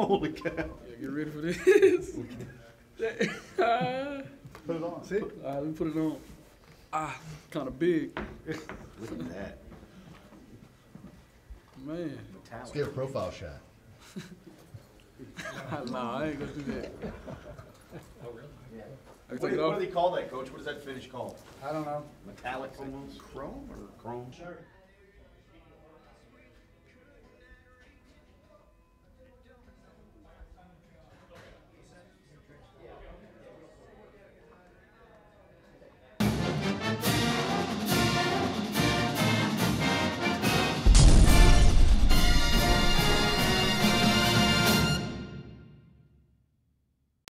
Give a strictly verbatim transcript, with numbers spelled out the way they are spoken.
Holy cow. Yeah, get ready for this. Put it on. See? All right, let me put it on. Ah, kind of big. Look at that. Man. Let's get a profile shot. Nah, I ain't gonna do that. Oh, really? I can What, take do- it what off. do they call that, Coach? What is that finish called? I don't know. Metallic almost? Chrome or chrome? Sure.